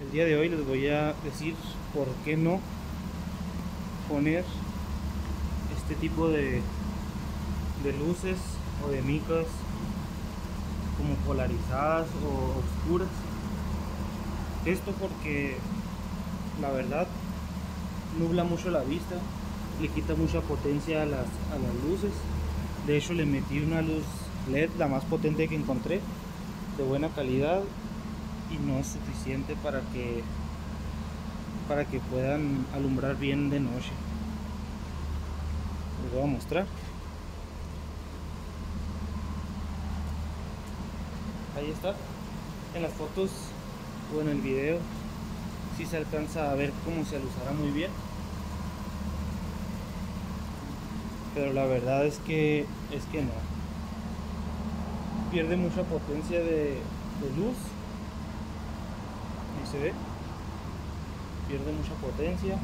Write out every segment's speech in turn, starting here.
El día de hoy les voy a decir por qué no poner este tipo de luces o de micas como polarizadas o oscuras. Esto porque la verdad nubla mucho la vista, le quita mucha potencia a las luces. De hecho le metí una luz LED, la más potente que encontré, de buena calidad, y no es suficiente para que puedan alumbrar bien de noche. Les voy a mostrar. Ahí está. En las fotos o en el video si se alcanza a ver cómo se alusará muy bien, pero la verdad es que no, pierde mucha potencia de luz. Ahí se ve, pierde mucha potencia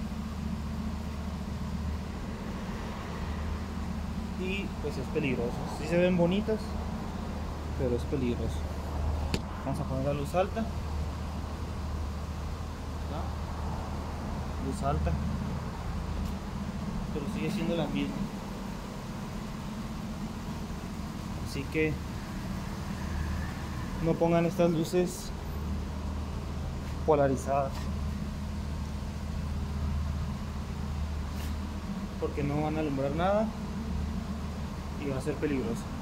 y pues es peligroso. Si se ven bonitas, pero es peligroso. Vamos a poner la luz alta. Luz alta, pero sigue siendo la misma. Así que no pongan estas luces polarizadas, porque no van a alumbrar nada y va a ser peligroso.